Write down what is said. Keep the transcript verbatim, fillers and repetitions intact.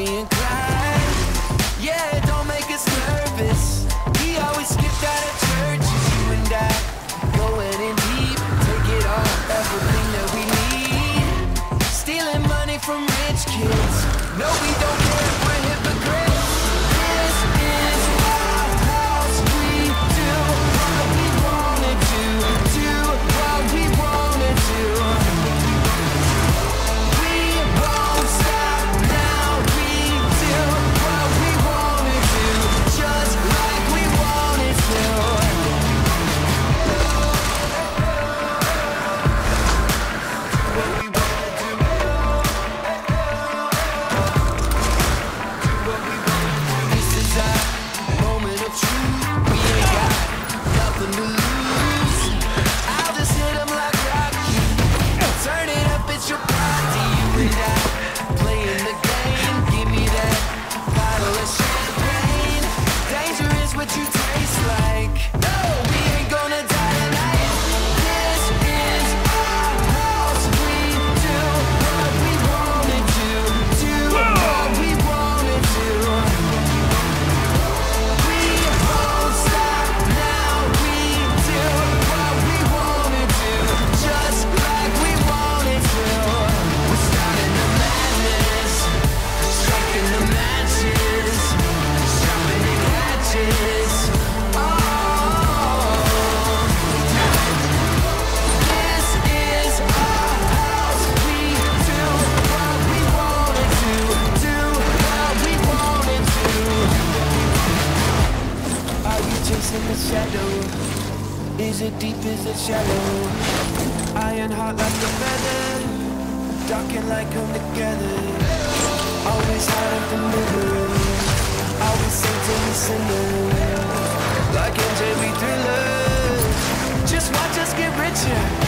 Bonnie and Clyde. Yeah, don't make us nervous. We always skipped out of church, you and I. Going in deep, take it all, everything that we need. Stealing money from rich kids. No, we don't care if we're hypocrites. This is our house. We do what we wanna do. Do what we wanna do. We won't stop now. We do what we wanna do. Just like we wanted to. What we wanna do. What we wanna do. This is our moment of truth. We ain't got nothing to lose. I'll just hit 'em like Rocky. Turn it up, it's your party. You and I playing the game. Give me that bottle of champagne. Dangerous what you taste like. No, we ain't gonna die tonight. This is our house. We do what we wanna do. Do what we wanna do. We won't stop now. We do what we wanna do. Just like we wanted to. We're starting the madness. Striking the matches. Sharpening hatches. Oh, this is our house. We do what we wanna do. Do what we wanna do. Are you chasing the shadow? Is it deep, is it shallow? Iron heart like a feather. Dark and light come together. Always hide at the middle. Always saints and we sinners. Like M J, we thriller. Just watch us get richer.